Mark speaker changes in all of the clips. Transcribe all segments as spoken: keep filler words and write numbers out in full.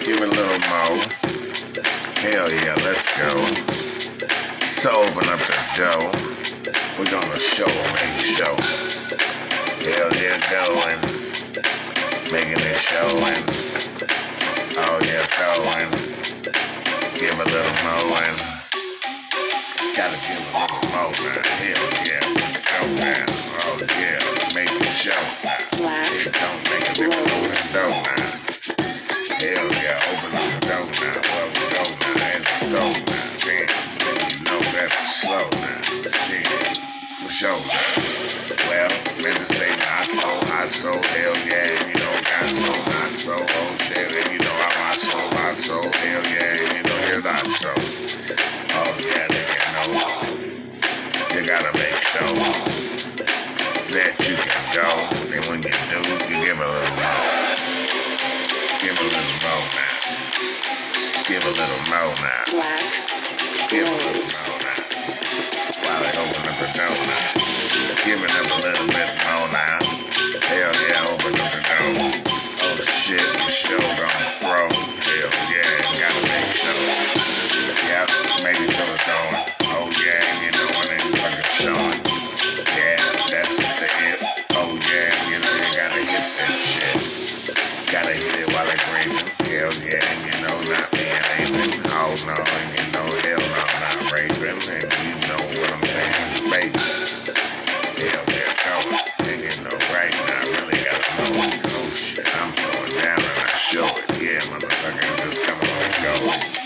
Speaker 1: Give it a little more. Hell yeah, let's go. So open up the dough. We're gonna show make show. Hell yeah, going. Making it showing. Oh yeah, going. Give a little more and gotta give a little more now. Hell yeah, go now. Oh yeah, make it show now. It don't make a little open the door now. Hell yeah, open up the door now. Well, we go now, and the door now. Damn, you know that's slow now. Shit, for sure now. Well, meant to say not so, hot so, hell yeah, you know, got so, not so, oh shit, and you know I'm hot so, hot so, hell yeah, and you know you're not so. Oh yeah, nigga, know, you gotta make sure that you can go, and when you do, you give a little more. Give a little more now. Give a little more now.
Speaker 2: Black
Speaker 1: Give a little more now. While they open up the door now. Giving them a little bit more now. Hell yeah, open up the door. Oh shit, the show don't throw. Hell yeah, gotta make sure. Yep, making sure it's going. Oh yeah, you know when they fucking showing. Yeah, that's the hit. Oh yeah, you know you gotta hit that shit. Gotta hit it while they breathing. Hell yeah, and you know not being aiming. Oh no, and you know hell no, not raping. And you know what I'm saying, baby. Hell yeah, go. And you know right now I really gotta know. Oh shit, I'm throwing down and I show it. Yeah, motherfucker, just come on and go.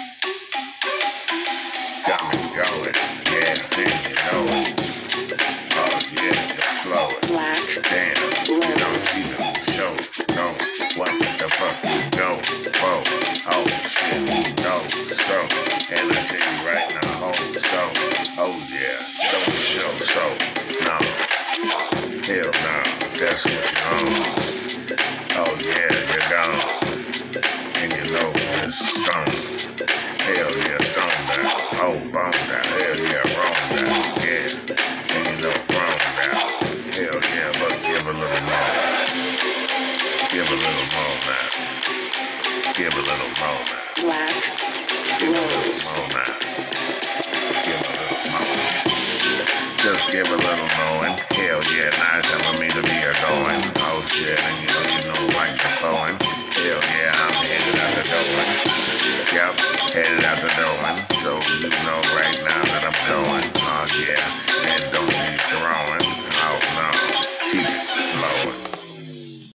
Speaker 1: Come and go it. Yeah, then you know it. Oh yeah, you're flowing.
Speaker 2: Black
Speaker 1: Damn, you don't see them show. No. What the fuck you go for? Oh shit, you know so. And I tell you right now, hold so. Oh yeah, don't show so. No, hell no, that's what you own. Oh yeah, you're gone. And you know it's stone. Hell yeah, stone down. Oh, bone down. Hell yeah, wrong down. Yeah, and you know wrong down. Hell yeah, but give a little more. Give a little more now. Give a little more now.
Speaker 2: Black
Speaker 1: Give a little more now. Give a little more. Just give a little more and hell yeah, nice for me to be a going. Oh shit, and you know, you know